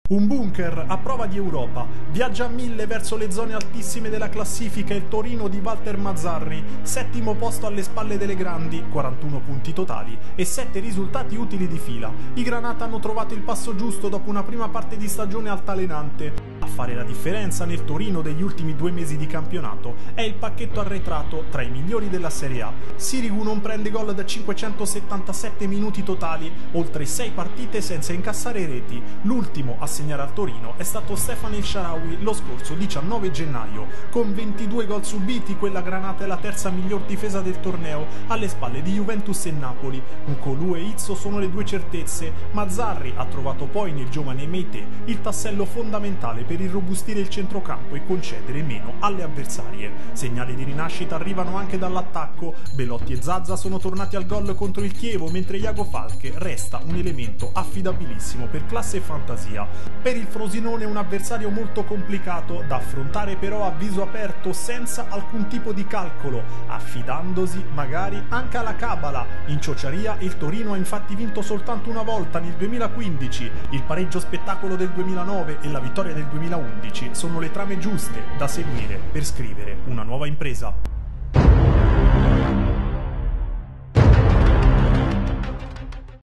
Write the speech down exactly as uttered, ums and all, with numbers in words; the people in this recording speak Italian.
Un bunker a prova di Europa, viaggia a mille verso le zone altissime della classifica il Torino di Walter Mazzarri, settimo posto alle spalle delle grandi, quarantuno punti totali e sette risultati utili di fila. I Granata hanno trovato il passo giusto dopo una prima parte di stagione altalenante. A fare la differenza nel Torino degli ultimi due mesi di campionato è il pacchetto arretrato tra i migliori della Serie A. Sirigu non prende gol da cinquecentosettantasette minuti totali, oltre sei partite senza incassare reti. L'ultimo a segnare al Torino è stato Stefan El Shaarawy lo scorso diciannove gennaio. Con ventidue gol subiti, quella Granata è la terza miglior difesa del torneo, alle spalle di Juventus e Napoli. N'Koulou e Izzo sono le due certezze. Mazzarri ha trovato poi nel giovane Meite il tassello fondamentale per irrobustire il centrocampo e concedere meno alle avversarie. Segnali di rinascita arrivano anche dall'attacco. Belotti e Zaza sono tornati al gol contro il Chievo, mentre Iago Falche resta un elemento affidabilissimo per classe e fantasia. Per il Frosinone è un avversario molto complicato, da affrontare però a viso aperto senza alcun tipo di calcolo, affidandosi magari anche alla cabala. In Ciociaria il Torino ha infatti vinto soltanto una volta nel duemilaquindici, il pareggio spettacolo del duemilanove e la vittoria del duemilaundici sono le trame giuste da seguire per scrivere una nuova impresa.